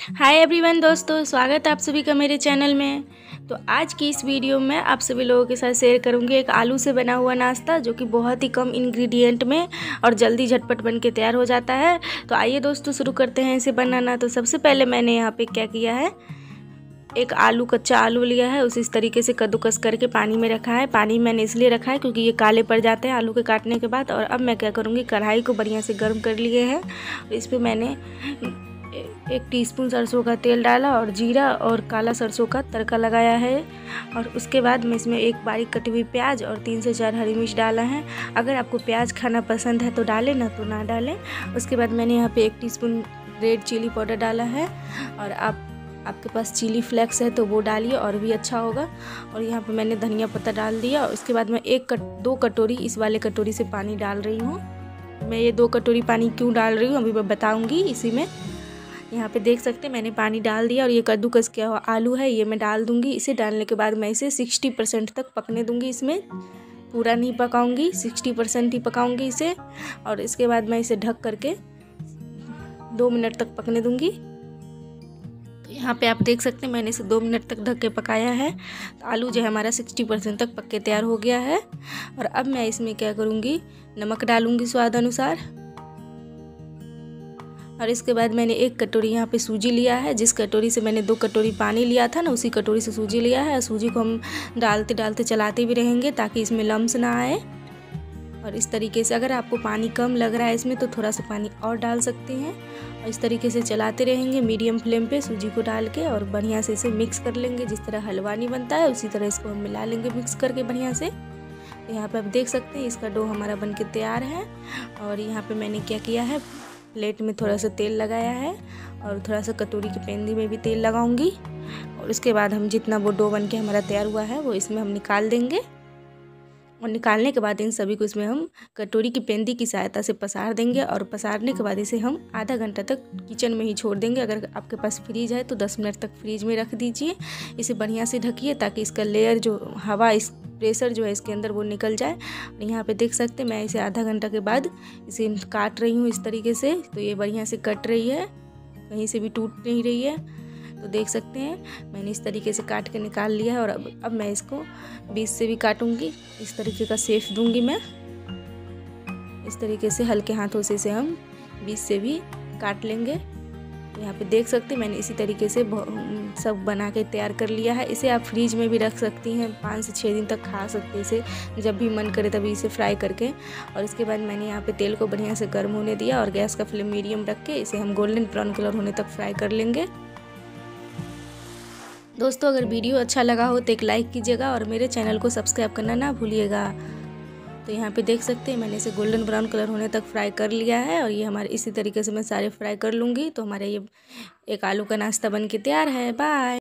Hi everyone दोस्तों, स्वागत है आप सभी का मेरे चैनल में। तो आज की इस वीडियो में आप सभी लोगों के साथ शेयर करूंगी एक आलू से बना हुआ नाश्ता जो कि बहुत ही कम इंग्रेडिएंट में और जल्दी झटपट बन के तैयार हो जाता है। तो आइए दोस्तों शुरू करते हैं इसे बनाना। तो सबसे पहले मैंने यहाँ पे क्या किया है, एक कच्चा आलू लिया है, उसे इस तरीके से कद्दूकस करके पानी में रखा है। पानी मैंने इसलिए रखा है क्योंकि ये काले पड़ जाते हैं आलू के काटने के बाद। और अब मैं क्या करूँगी, कढ़ाई को बढ़िया से गर्म कर लिए है। इस पर मैंने 1 टीस्पून सरसों का तेल डाला और जीरा और काला सरसों का तड़का लगाया है। और उसके बाद मैं इसमें एक बारीक कटी हुई प्याज और 3 से 4 हरी मिर्च डाला है। अगर आपको प्याज खाना पसंद है तो डालें, ना तो ना डालें। उसके बाद मैंने यहाँ पे 1 टीस्पून रेड चिली पाउडर डाला है। और आपके पास चिली फ्लेक्स है तो वो डालिए और भी अच्छा होगा। और यहाँ पे मैंने धनिया पत्ता डाल दिया। और उसके बाद मैं 2 कटोरी इस वाले कटोरी से पानी डाल रही हूँ। मैं ये 2 कटोरी पानी क्यों डाल रही हूँ अभी मैं बताऊँगी इसी में। यहाँ पे देख सकते हैं मैंने पानी डाल दिया और ये कद्दूकस किया हुआ आलू है ये मैं डाल दूँगी। इसे डालने के बाद मैं इसे 60% तक पकने दूँगी। इसमें पूरा नहीं पकाऊँगी, 60% ही पकाऊँगी इसे। और इसके बाद मैं इसे ढक करके 2 मिनट तक पकने दूँगी। यहाँ पे आप देख सकते हैं मैंने इसे 2 मिनट तक ढक के पकाया है। तो आलू जो है हमारा 60% तक पक के तैयार हो गया है। और अब मैं इसमें क्या करूँगी, नमक डालूँगी स्वाद अनुसार। और इसके बाद मैंने 1 कटोरी यहाँ पे सूजी लिया है। जिस कटोरी से मैंने 2 कटोरी पानी लिया था ना, उसी कटोरी से सूजी लिया है। और सूजी को हम डालते डालते चलाते भी रहेंगे ताकि इसमें लम्स ना आए। और इस तरीके से अगर आपको पानी कम लग रहा है इसमें तो थोड़ा सा पानी और डाल सकते हैं। और इस तरीके से चलाते रहेंगे मीडियम फ्लेम पे सूजी को डाल के। और बढ़िया से इसे मिक्स कर लेंगे। जिस तरह हलवा नहीं बनता है उसी तरह इसको हम मिला लेंगे मिक्स करके बढ़िया से। यहाँ पे आप देख सकते हैं इसका डो हमारा बन के तैयार है। और यहाँ पे मैंने क्या किया है, प्लेट में थोड़ा सा तेल लगाया है और थोड़ा सा कटोरी की पेंदी में भी तेल लगाऊंगी। और उसके बाद हम जितना वो डो बन के हमारा तैयार हुआ है वो इसमें हम निकाल देंगे। और निकालने के बाद इन सभी को इसमें हम कटोरी की पेंदी की सहायता से पसार देंगे। और पसारने के बाद इसे हम आधा घंटा तक किचन में ही छोड़ देंगे। अगर आपके पास फ्रीज है तो 10 मिनट तक फ्रीज में रख दीजिए। इसे बढ़िया से ढकिए ताकि इसका लेयर जो हवा इस प्रेशर जो है इसके अंदर वो निकल जाए। यहाँ पे देख सकते हैं मैं इसे आधा घंटा के बाद इसे काट रही हूँ इस तरीके से। तो ये बढ़िया से कट रही है, कहीं से भी टूट नहीं रही है। तो देख सकते हैं मैंने इस तरीके से काट के निकाल लिया है। और अब मैं इसको बीच से भी काटूंगी, इस तरीके का शेप दूंगी मैं। इस तरीके से हल्के हाथों से इसे हम बीच से भी काट लेंगे। यहाँ पे देख सकते हैं मैंने इसी तरीके से सब बना के तैयार कर लिया है। इसे आप फ्रीज में भी रख सकती हैं, 5 से 6 दिन तक खा सकते हैं इसे, जब भी मन करे तभी इसे फ्राई करके। और इसके बाद मैंने यहाँ पे तेल को बढ़िया से गर्म होने दिया और गैस का फ्लेम मीडियम रख के इसे हम गोल्डन ब्राउन कलर होने तक फ्राई कर लेंगे। दोस्तों अगर वीडियो अच्छा लगा हो तो एक लाइक कीजिएगा और मेरे चैनल को सब्सक्राइब करना ना भूलिएगा। तो यहाँ पे देख सकते हैं मैंने इसे गोल्डन ब्राउन कलर होने तक फ्राई कर लिया है। और ये हमारे इसी तरीके से मैं सारे फ्राई कर लूँगी। तो हमारा ये एक आलू का नाश्ता बन के तैयार है। बाय।